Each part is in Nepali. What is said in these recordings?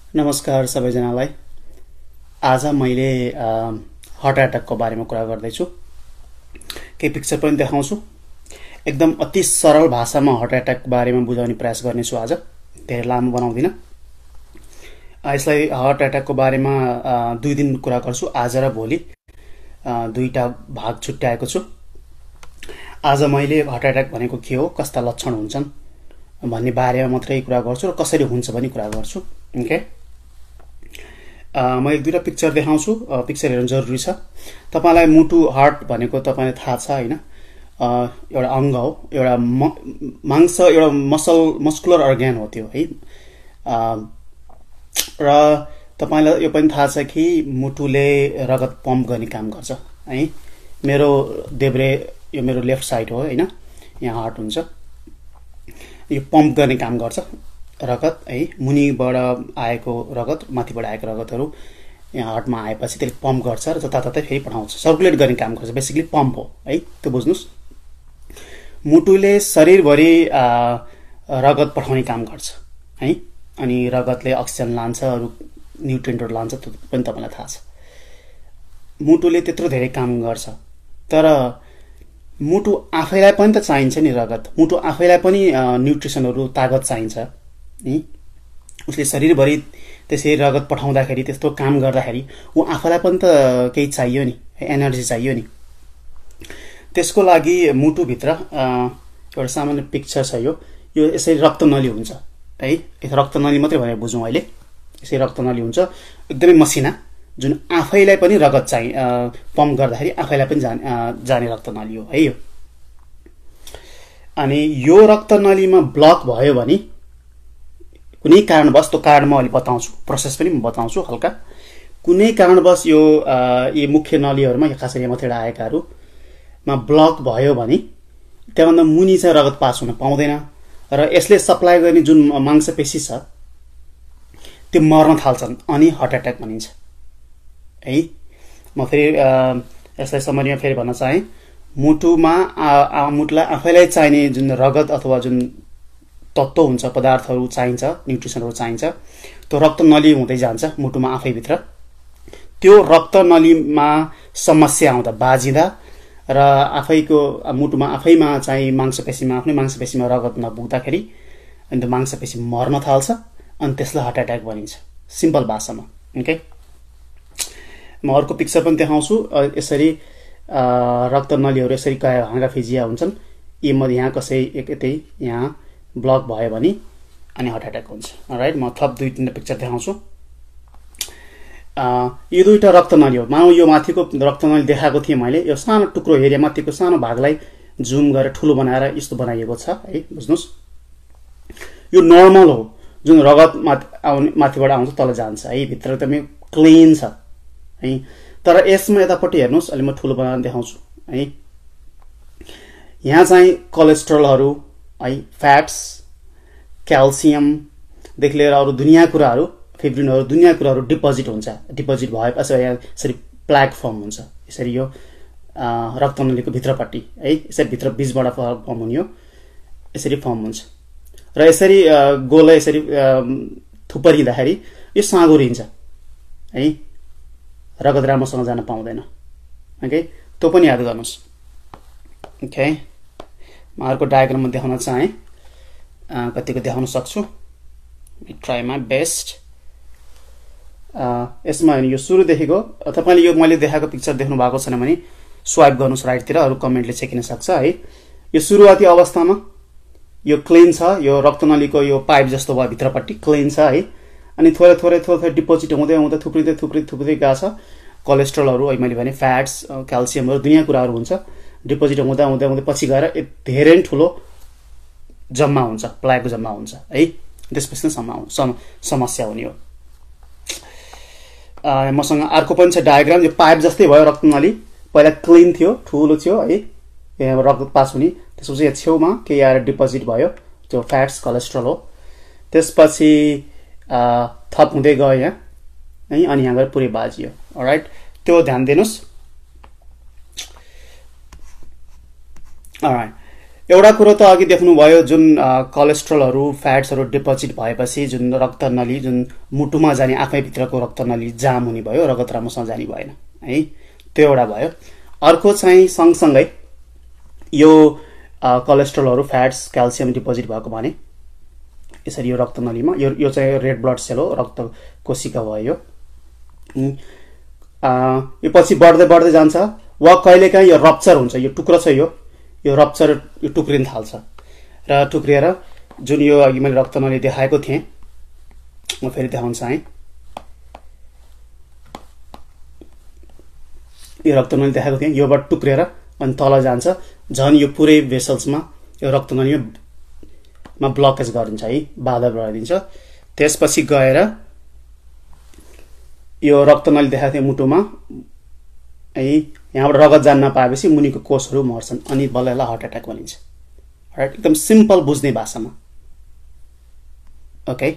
नमस्कार सबैजनालाई। आज मैले हार्ट एट्याकको बारेमा कुरा गर्दैछु। केही पिक्चर पनि देखाउँछु। एकदम अति सरल भाषामा हार्ट एट्याक बारेमा बुझाउने प्रयास गर्नेछु आज। धेरै लामो बनाउँदिन। यसलाई हार्ट एट्याकको बारेमा 2 दिन कुरा गर्छु। आज र भोलि दुईटा भाग छुट्याएको छु। आज मैले हार्ट एट्याक भनेको के हो, कस्ता लक्षण हुन्छन् भन्ने बारेमा मात्रै कुरा गर्छु र कसरी हुन्छ भन्ने कुरा गर्छु। ओके, म एक दुईटा पिक्चर देखाउँछु। पिक्चर हेर्नु जरुरी छ। तपाईलाई मुटु हार्ट भनेको तपाईलाई थाहा छ हैन? एउटा अंग हो, एउटा मांस, एउटा मस्कुलर अर्ग्यान हो त्यो है। र तपाईलाई यो पनि थाहा छ कि मुटुले रगत पम्प गर्ने काम गर्छ है। मेरो देब्रे, यो मेरो लेफ्ट साइड हो हैन, यहाँ हार्ट हुन्छ। यो पम्प गर्ने काम गर्छ रगत है। मुनिबाट आएको रगत, माथिबाट आएको रगतहरू यहाँ हार्टमा आएपछि त्यसले पम्प गर्छ र जताततै फेरि पठाउँछ, सर्कुलेट गर्ने काम गर्छ। बेसिकली पम्प हो है, त्यो बुझ्नुस्। मुटुले शरीरभरि रगत पठाउने काम गर्छ है। अनि रगतले अक्सिजन लान्छ, अरू न्युट्रिएन्टहरू लान्छ, त्यो पनि तपाईलाई थाहा छ। मुटुले त्यत्रो धेरै काम गर्छ, तर मुटु आफैलाई पनि त चाहिन्छ नि रगत। मुटु आफैलाई पनि न्युट्रिसनहरू, तागत चाहिन्छ नि। उसले शरीरभरि त्यसै रगत पठाउँदाखेरि, त्यस्तो काम गर्दाखेरि ऊ आफैलाई पनि त केही चाहियो नि, एनर्जी चाहियो नि। त्यसको लागि मुटुभित्र एउटा सामान्य पिक्चर छ। यो यसरी रक्तनली हुन्छ है। रक्तनली मात्रै भनेर बुझौँ अहिले। यसरी रक्तनली हुन्छ, एकदमै मसिना, जुन आफैलाई पनि रगत चाहिँ पम्प गर्दाखेरि आफैलाई पनि जाने रक्तनली हो है यो। अनि यो रक्तनलीमा ब्लक भयो भने कुनै कारणवश, त्यो कारण म अलि बताउँछु, प्रोसेस पनि म बताउँछु हल्का। कुनै कारणवश यो यी मुख्य नलीहरुमा, यो खासरी माथिबाट आएकाहरुमा ब्लक भयो भने त्यहाँभन्दा मुनि चाहिँ रगत पास हुन पाउँदैन र यसले सप्लाई गर्ने जुन मांसपेशी छ त्यो मर्न थाल्छन्, अनि हार्ट एट्याक भनिन्छ है। म फेरि यसलाई समरीमा फेरि भन्न चाहे। मुटुलाई आफैलाई चाहिने जुन रगत अथवा जुन तत्त्व हुन्छ, पदार्थहरू चाहिन्छ, न्युट्रिसनहरू चाहिन्छ, त्यो रक्तनली हुँदै जान्छ मुटुमा आफैभित्र। त्यो रक्तनलीमा समस्या आउँदा, बाजिँदा र आफैको मुटुमा आफैमा चाहिँ मांसपेशीमा, आफ्नै मांसपेशीमा रगत नपुग्दाखेरि अनि त्यो मांसपेशी मर्न थाल्छ, अनि त्यसलाई हार्ट एट्याक भनिन्छ सिम्पल भाषामा। ओके, म अर्को पिक्चर पनि देखाउँछु। यसरी रक्तनलीहरू यसरी हाँगाफिजिया हुन्छन्। यी म यहाँ कसै यतै यहाँ ब्लक भयो भने अनि हार्ट एट्याक हुन्छ। राइट, म थप 2-3 पिक्चर देखाउँछु। यो दुईटा रक्तनली हो। मानौ यो माथिको रक्तनली देखाएको थिएँ मैले। यो सानो टुक्रो हेरे माथिको सानो भागलाई जुम गरेर ठुलो बनाएर यस्तो बनाइएको छ है, बुझ्नुस्। यो नर्मल हो, जुन रगत माथिबाट आउँछ तल जान्छ है। भित्र एकदमै क्लिन छ है। तर यसमा यतापट्टि हेर्नुस्, अलि म ठुलो बनाएर देखाउँछु है। यहाँ चाहिँ कोलेस्ट्रोलहरू है, फ्याट्स, क्याल्सियमदेखि लिएर अरू दुनियाँ कुराहरू, फिब्रिनहरू, दुनियाँ कुराहरू डिपोजिट हुन्छ। डिपोजिट भएपछि यहाँ यसरी प्लाक फर्म हुन्छ। यसरी यो रक्तनलीको भित्रपट्टि है, यसरी भित्र बीचबाट फर्म हुने हो, यसरी फर्म हुन्छ। र यसरी गोलो यसरी थुपरिँदाखेरि यो साँगुरिन्छ है, रगत राम्रोसँग जान पाउँदैन। ओके, त्यो पनि याद गर्नुस्। ओके, म अर्को डायग्राममा देखाउन चाहे, कतिको देखाउन सक्छु। Try my best. यसमा यो सुरुदेखिको तपाईले यो मैले देखाएको पिक्चर देख्नु भएको छैन भने स्वाइप गर्नुस् राइटतिर, अरू कमेन्टले चेकिन सक्छ है। यो सुरुवाती अवस्थामा यो क्लिन छ, यो रक्तनलीको यो पाइप जस्तो भयो, भित्रपट्टि क्लिन छ है। अनि थोरै थोरै डिपोजिट हुँदै हुँदै थुप्रिँदै गएको छ। कोलेस्ट्रोलहरू है, मैले भने फ्याट्स, क्याल्सियमहरू, दुनियाँ कुराहरू हुन्छ। डिपोजिट हुँदा हुँदै हुँदै पछि गएर धेरै ठुलो जम्मा हुन्छ, प्लाक जम्मा हुन्छ है। त्यसपछि नै समस्या हुने हो। मसँग अर्को पनि छ डायग्राम। यो पाइप जस्तै भयो रक्तनली, पहिला क्लिन थियो, ठुलो थियो है, यहाँ रगत पास हुने। त्यसपछि यहाँ छेउमा केही आएर डिपोजिट भयो, त्यो फ्याट्स, कोलेस्ट्रोल हो। त्यसपछि थप हुँदै गयो यहाँ है, अनि यहाँ गएर पुरै बाजियो। अलराइट, त्यो ध्यान दिनुस्। अलराइट, एउटा कुरो त अघि देख्नुभयो, जुन कोलेस्ट्रोलहरू फ्याट्सहरू डिपोजिट भएपछि जुन रक्तनली जुन मुटुमा जाने आँखैभित्रको रक्तनली जाम हुने भयो, रगत राम्रोसँग जाने भएन है, त्यो एउटा भयो। अर्को चाहिँ सँगसँगै यो कोलेस्ट्रोलहरू फ्याट्स क्याल्सियम डिपोजिट भएको भने यसरी यो रक्तनलीमा यो चाहिँ रेड ब्लड सेल हो, रक्त कोशिका भयो यो पछि बढ्दै बढ्दै जान्छ वा कहिलेकाहीँ यो रप्चर हुन्छ, यो टुक्रो छ यो रप्चर यो टुक्रिन थाल्छ र टुक्रिएर जुन यो अघि मैले रक्तनली देखाएको थिएँ, म फेरि देखाउन चाहेँ। यो रक्तनली देखाएको थिएँ, योबाट टुक्रिएर अनि तल जान्छ, झन् यो पुरै भेसल्समा यो रक्तनलीमा ब्लकेज गरिदिन्छ है, बाधा बनाइदिन्छ। त्यसपछि गएर यो रक्तनली देखाएको थियो मुटुमा है, यहाँबाट रगत जान नपाएपछि मुनिको कोषहरू मर्छन् अनि बल्ल यसलाई हार्ट एट्याक भनिन्छ। राइट, एकदम सिम्पल बुझ्ने भाषामा। ओके,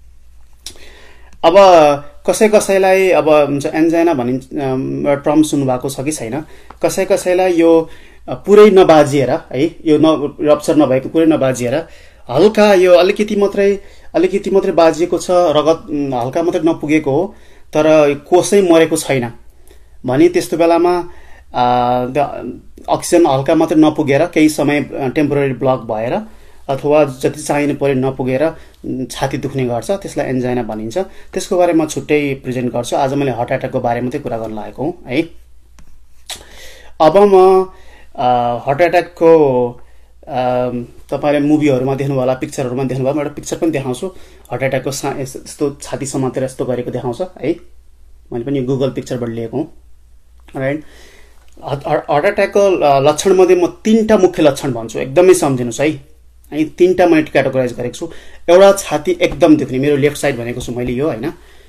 अब कसैलाई अब हुन्छ एन्जाइना भनिन्छ, टर्म सुन्नुभएको छ कि छैन? कसैलाई यो पुरै नबाजिएर है, यो रप्चर नभएको पुरै नबाजिएर हल्का यो अलिकति मात्रै बाजिएको छ, रगत हल्का मात्रै नपुगेको हो तर कोषै मरेको छैन भने त्यस्तो बेलामा अक्सिजन हल्का मात्रै नपुगेर केही समय टेम्पोररी ब्लक भएर अथवा जति चाहिने परे नपुगेर छाती दुख्ने गर्छ, त्यसलाई एन्जाइना भनिन्छ। त्यसको बारेमा छुट्टै प्रेजेन्ट गर्छु। आज मैले हार्ट एट्याकको बारेमा मात्रै कुरा गर्न लागेको हुँ है। अब म हार्ट एट्याकको तपाईले मुभीहरुमा देख्नुभयो होला, पिक्चरहरुमा देख्नुभयो, म एउटा पिक्चर पनि देखाउँछु। हार्ट एट्याकको यस्तो छाती समातेर यस्तो गरेको देखाउँछ है, मैले पनि गुगल पिक्चरबाट लिएको हुँ। राइट, हार्ट एट्याकको लक्षण मध्ये म 3टा मुख्य लक्षण भन्छु, एकदमै सम्झिनुस् है। 3टा मैले क्याटेगोराइज गरेको छु। एउटा छाती एकदम दुख्ने, मेरो लेफ्ट साइड भनेको छु मैले यो हैन,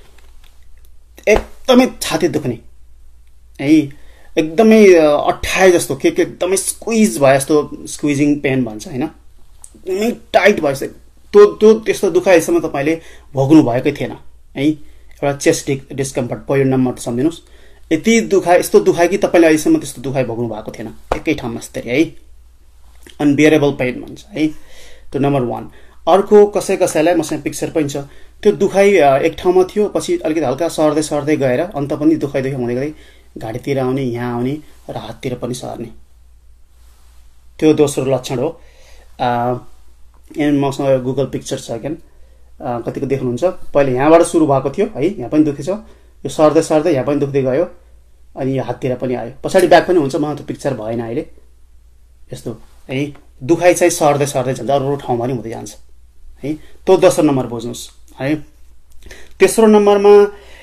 एकदमै छाती दुख्ने है, एकदमै अट्ठाए जस्तो के एकदमै स्क्विज भए जस्तो, स्क्विजिङ पेन भन्छ हैन, एकदमै टाइट भएछ। त्यो त्यस्तो दुखाइसम्म तपाईले भोग्नु भएकै थिएन है। एउटा चेस्ट डिस्कम्फर्ट पहिलो नम्बर सम्झिनुस्। यति दुखाइ, यस्तो दुखाइ कि तपाईले अहिलेसम्म त्यस्तो दुखाइ भोग्नु भएको थिएन एकै ठाउँमा यसरी है, अनबियरेबल पेन भन्छ है, त्यो नम्बर 1। अर्को कसैलाई मसँग पिक्चर पनि छ, त्यो दुखाइ एक ठाउँमा थियो, पछि अलिकति हल्का सर्दै गएर अन्त पनि दुखाइ हुँदै घाँटीतिर आउने, यहाँ आउने र हाततिर पनि सर्ने, त्यो दोस्रो लक्षण हो। मसँग गुगल पिक्चर छ अगेन, कतिको देख्नुहुन्छ। पहिले यहाँबाट सुरु भएको थियो है, यहाँ पनि दुखेछ, यो सर्दै यहाँ पनि दुख्दै गयो अनि यो हाततिर पनि आयो, पछाडि ब्याक पनि हुन्छ। मलाई त्यो पिक्चर भएन अहिले, यस्तो है दुखाइ चाहिँ सर्दै जान्छ, अरू ठाउँमा पनि हुँदै जान्छ है। त्यो दोस्रो नम्बर बुझ्नुहोस् है। तेस्रो नम्बरमा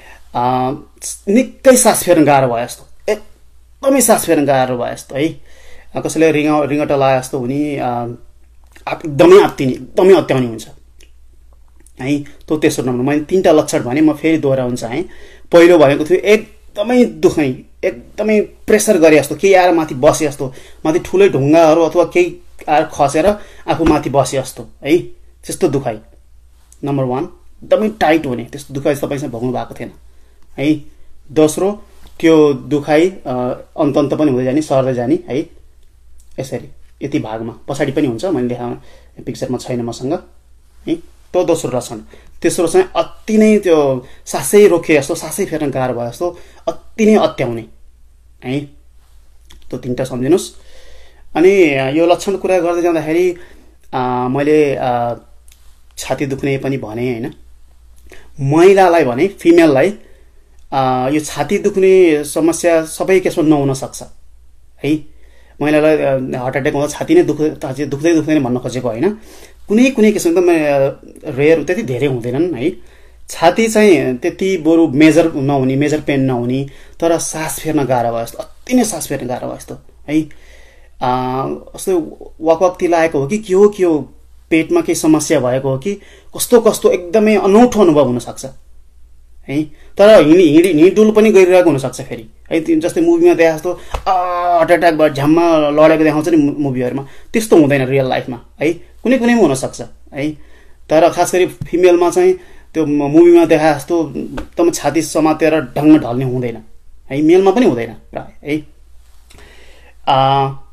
निकै सास फेर्न गाह्रो भयो जस्तो, एकदमै सास फेर्न गाह्रो भयो जस्तो है, कसैले रिङ्गटा लाए जस्तो हुने, एकदमै अत्याउने हुन्छ है। त्यो तेस्रो नम्बर। मैले 3टा लक्षण भने, म फेरि दोहोऱ्याउन चाहेँ। पहिलो भनेको थियो एकदमै दुख्ने, एकदमै प्रेसर गरे जस्तो, केही आएर माथि बसे जस्तो, माथि ठुलै ढुङ्गाहरू अथवा केही आएर खसेर आफू माथि बसे जस्तो है, त्यस्तो दुखाइ नम्बर 1। एकदमै टाइट हुने, त्यस्तो दुखाइ तपाईसँग भोग्नु भएको थिएन है। दोस्रो, त्यो दुखाइ अन्त पनि हुँदै जाने, सर्दै जाने है, यसरी यति भागमा, पछाडि पनि हुन्छ, मैले देखाउन पिक्चरमा छैन मसँग है। त्यो दोस्रो लक्षण। तेस्रो चाहिँ अति नै त्यो सासै रोके जस्तो, सासै फेर्न गाह्रो भयो जस्तो, अति नै अत्याउने है। त्यो 3टा सम्झिनुस्। अनि यो लक्षण कुरा गर्दै जाँदाखेरि मैले छाती दुख्ने पनि भने हैन, महिलालाई भने, फिमेललाई यो छाती दुख्ने समस्या सबै केसमा नहुन सक्छ है। महिलालाई हार्ट एट्याक हुँदा छाती नै दुख्दैन भन्न खोजेको होइन, कुनै किसिम एकदम रेयर, त्यति धेरै हुँदैनन् है। छाती चाहिँ त्यति बरु मेजर पेन नहुने, तर सास फेर्न गाह्रो भयो जस्तो, अति नै सास फेर्न गाह्रो भयो जस्तो है। यस्तो वाकवाक्ती लागेको हो कि के हो, पेटमा केही समस्या भएको हो कि कस्तो एकदमै अनौठो अनुभव हुन सक्छ है। तर हिँडडुल पनि गरिरहेको हुनसक्छ फेरि है। जस्तै मुभीमा देखाएको जस्तो हार्ट एट्याक भयो झ्याममा लडेको देखाउँछ नि मुभीहरूमा, त्यस्तो हुँदैन रियल लाइफमा है, कुनैमा हुनसक्छ है। तर खास गरी फिमेलमा चाहिँ त्यो मुभीमा देखाए जस्तो एकदम छाती समातेर ढङ्ग ढल्ने हुँदैन है, मेलमा पनि हुँदैन प्राय है।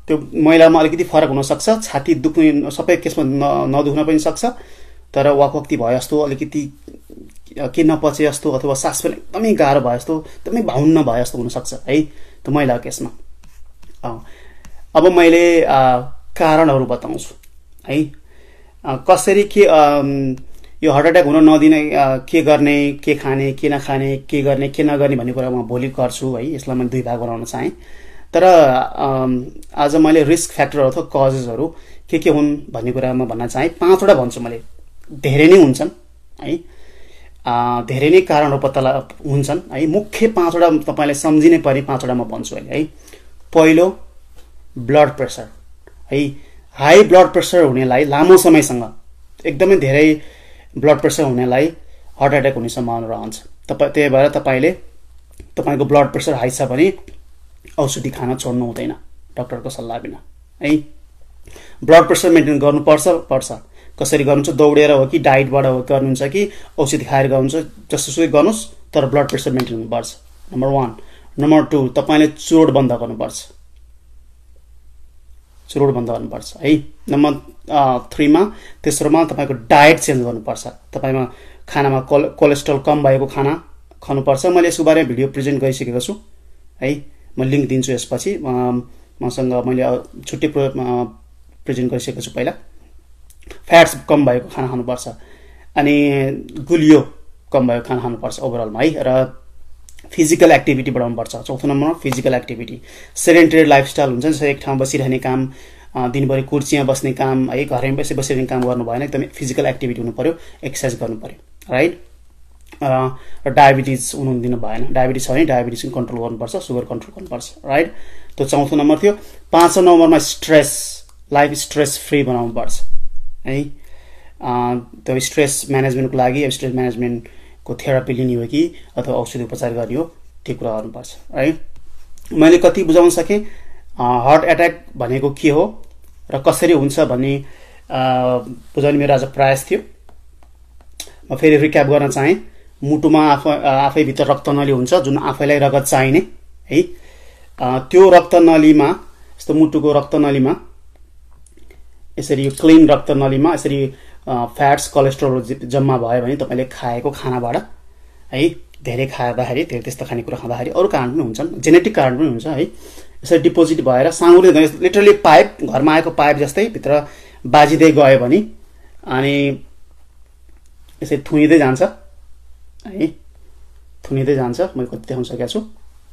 त्यो महिलामा अलिकति फरक हुन सक्छ, छाती दुख्नु सबै केसमा नदुख्न पनि सक्छ, तर वाकवाक्ती भए जस्तो अलिकति के नपचे जस्तो अथवा सास पनि एकदमै गाह्रो भए जस्तो एकदमै भाउन्न भए जस्तो हुन सक्छ है त्यो महिलाको केसमा। अब मैले कारणहरू बताउँछु है, कसरी के यो हार्ट एट्याक हुन नदिने के गर्ने, के खाने, के नखाने, के गर्ने, के नगर्ने भन्ने कुरा म भोलि गर्छु है। यसलाई मैले दुई भाग बनाउन चाहेँ, तर आज मैले रिस्क फ्याक्टरहरू अथवा कजेसहरू के हुन् भन्ने कुरा म भन्न चाहेँ। 5 वटा भन्छु मैले, धेरै नै हुन्छन् है, धेरै नै कारणहरू पत्ता हुन्छन् है। मुख्य 5 वटा तपाईँले सम्झिनै पर्ने 5 वटा म भन्छु अहिले है। पहिलो ब्लड प्रेसर है, हाई ब्लड प्रेसर हुनेलाई लामो समयसँग एकदमै धेरै ब्लड प्रेसर हुनेलाई हार्ट एट्याक हुने सम्भावना रहन्छ। त्यही भएर तपाईँको ब्लड प्रेसर हाई छ भने औषधि खान छोड्नु हुँदैन डाक्टरको सल्लाह बिना है। ब्लड प्रेसर मेन्टेन गर्नुपर्छ। कसरी गर्नुहुन्छ, दौडेर हो कि डाइटबाट हो गर्नुहुन्छ कि औषधि खाएर गर्नुहुन्छ, जसोसुकै गर्नुहोस्, तर ब्लड प्रेसर मेन्टेन हुनुपर्छ, नम्बर 1। नम्बर 2, तपाईँले चुरोट बन्द गर्नुपर्छ, चुरोट बन्द गर्नुपर्छ है। नम्बर 3मा तेस्रोमा तपाईँको डायट चेन्ज गर्नुपर्छ। तपाईँमा खानामा कोलेस्ट्रोल कम भएको खाना खानुपर्छ। मैले यसको बारेमा भिडियो प्रेजेन्ट गरिसकेको छु है, म लिङ्क दिन्छु यसपछि। मसँग मैले छुट्टै प्रेजेन्ट गरिसकेको छु पहिला। फ्याट्स कम भएको खाना खानुपर्छ, अनि गुलियो कम भएको खाना खानुपर्छ ओभरअलमा है। र फिजिकल एक्टिभिटी बढाउनुपर्छ। चौथो नम्बरमा फिजिकल एक्टिभिटी। सेडेन्टरी लाइफस्टाइल हुन्छ जस्तै एक ठाउँमा बसिरहने काम, दिनभरि कुर्सीमा बस्ने काम है, घरमै बसिरहने काम गर्नु भएन, एकदमै फिजिकल एक्टिभिटी हुनु पर्यो, एक्सर्साइज गर्नु पर्यो राइट। र डायबिटिज हुनु दिनु भएन, डायबिटिज छ भने डायबिटिज कन्ट्रोल गर्नुपर्छ, सुगर कन्ट्रोल गर्नुपर्छ राइट। त्यो चौथो नम्बर थियो। 5औं नम्बरमा स्ट्रेस, लाइफ स्ट्रेस फ्री बनाउनु पर्छ है। त्यो स्ट्रेस म्यानेजमेन्टको लागि स्ट्रेस म्यानेजमेन्टको थेरापी लिने हो कि अथवा औषधि उपचार गर्ने हो, त्यो कुरा गर्नुपर्छ है। मैले कति बुझाउन सकेँ हार्ट एट्याक भनेको के हो र कसरी हुन्छ भन्ने बुझाउने मेरो आज प्रयास थियो। म फेरि रिक्याप गर्न चाहेँ। मुटुमा आफैभित्र रक्तनली हुन्छ जुन आफैलाई रगत चाहिने है। त्यो रक्तनलीमा, यस्तो मुटुको रक्तनलीमा यसरी यो क्लिन रक्तनलीमा यसरी फ्याट्स कोलेस्ट्रोल जम्मा भयो भने तपाईँले खाएको खानाबाट है, धेरै खाँदाखेरि, धेरै त्यस्तो खानेकुरा खाँदाखेरि, अरू कारण पनि हुन्छन्, जेनेटिक कारण पनि हुन्छ है, यसरी डिपोजिट भएर साँगुरे लिटरली पाइप, घरमा आएको पाइप जस्तै भित्र बाजिँदै गयो भने अनि यसरी थुनिँदै जान्छ है, थुनिँदै जान्छ। मैले कति देखाउन सकेको छु।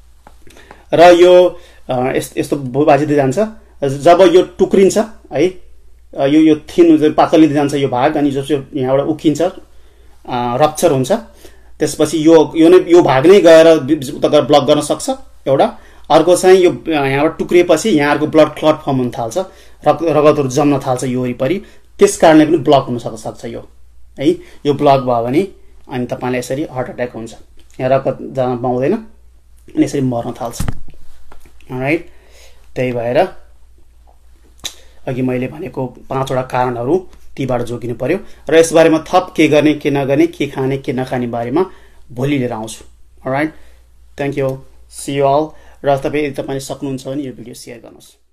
र यो यस्तो बाजिँदै जान्छ। जब यो टुक्रिन्छ है, यो थिन पातलिँदै जान्छ यो भाग, अनि जब यहाँबाट उकिन्छ, रप्चर हुन्छ, त्यसपछि यो भाग नै गएर उता गएर ब्लक गर्न सक्छ एउटा। अर्को चाहिँ यो यहाँबाट टुक्रिएपछि यहाँ अर्को ब्लड क्लट फर्म हुन थाल्छ, रगतहरू जम्न थाल्छ यो वरिपरि, त्यस कारणले पनि ब्लक हुन सक्छ यो है। यो ब्लक भयो भने अनि तपाईँलाई यसरी हार्ट एट्याक हुन्छ, यहाँ रगत जान पाउँदैन अनि यसरी मर्न थाल्छ राइट। त्यही भएर अघि मैले भनेको 5 वटा कारणहरू तीबाट जोगिनु पर्यो, र यसबारेमा थप के गर्ने, के नगर्ने, के खाने, के नखाने बारेमा भोलि लिएर आउँछु। Alright, thank you, see you all. र तपाईँले सक्नुहुन्छ भने यो भिडियो सेयर गर्नुहोस्।